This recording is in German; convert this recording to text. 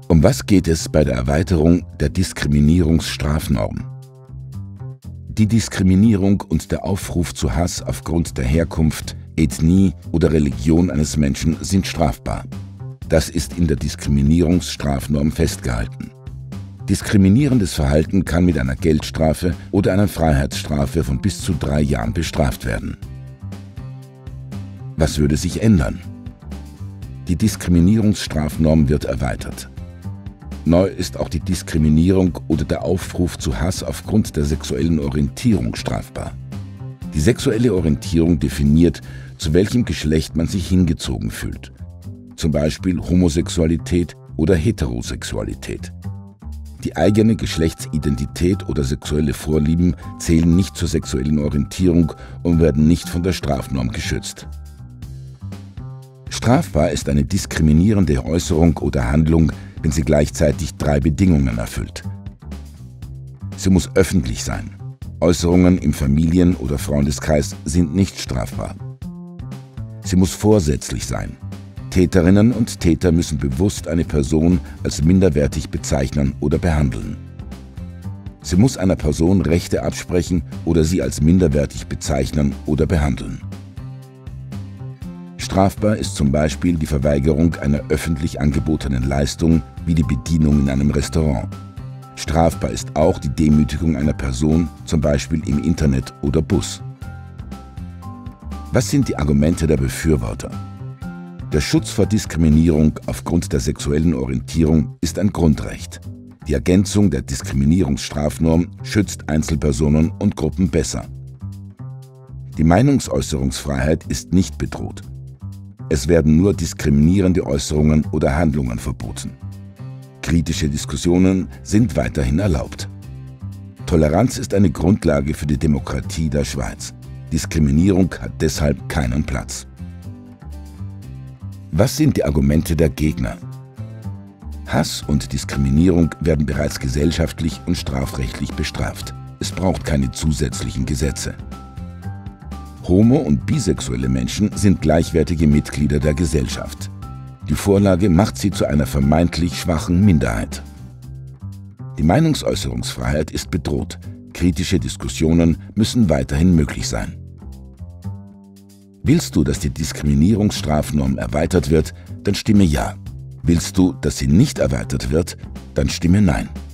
Um was geht es bei der Erweiterung der Diskriminierungsstrafnorm? Die Diskriminierung und der Aufruf zu Hass aufgrund der Herkunft, Ethnie oder Religion eines Menschen sind strafbar. Das ist in der Diskriminierungsstrafnorm festgehalten. Diskriminierendes Verhalten kann mit einer Geldstrafe oder einer Freiheitsstrafe von bis zu 3 Jahren bestraft werden. Was würde sich ändern? Die Diskriminierungsstrafnorm wird erweitert. Neu ist auch die Diskriminierung oder der Aufruf zu Hass aufgrund der sexuellen Orientierung strafbar. Die sexuelle Orientierung definiert, zu welchem Geschlecht man sich hingezogen fühlt. Zum Beispiel Homosexualität oder Heterosexualität. Die eigene Geschlechtsidentität oder sexuelle Vorlieben zählen nicht zur sexuellen Orientierung und werden nicht von der Strafnorm geschützt. Strafbar ist eine diskriminierende Äußerung oder Handlung, wenn sie gleichzeitig 3 Bedingungen erfüllt. Sie muss öffentlich sein. Äußerungen im Familien- oder Freundeskreis sind nicht strafbar. Sie muss vorsätzlich sein. Täterinnen und Täter müssen bewusst eine Person als minderwertig bezeichnen oder behandeln. Sie muss einer Person Rechte absprechen oder sie als minderwertig bezeichnen oder behandeln. Strafbar ist zum Beispiel die Verweigerung einer öffentlich angebotenen Leistung wie die Bedienung in einem Restaurant. Strafbar ist auch die Demütigung einer Person, zum Beispiel im Internet oder Bus. Was sind die Argumente der Befürworter? Der Schutz vor Diskriminierung aufgrund der sexuellen Orientierung ist ein Grundrecht. Die Ergänzung der Diskriminierungsstrafnorm schützt Einzelpersonen und Gruppen besser. Die Meinungsäußerungsfreiheit ist nicht bedroht. Es werden nur diskriminierende Äußerungen oder Handlungen verboten. Kritische Diskussionen sind weiterhin erlaubt. Toleranz ist eine Grundlage für die Demokratie der Schweiz. Diskriminierung hat deshalb keinen Platz. Was sind die Argumente der Gegner? Hass und Diskriminierung werden bereits gesellschaftlich und strafrechtlich bestraft. Es braucht keine zusätzlichen Gesetze. Homo- und bisexuelle Menschen sind gleichwertige Mitglieder der Gesellschaft. Die Vorlage macht sie zu einer vermeintlich schwachen Minderheit. Die Meinungsäußerungsfreiheit ist bedroht. Kritische Diskussionen müssen weiterhin möglich sein. Willst du, dass die Diskriminierungsstrafnorm erweitert wird, dann stimme Ja. Willst du, dass sie nicht erweitert wird, dann stimme Nein.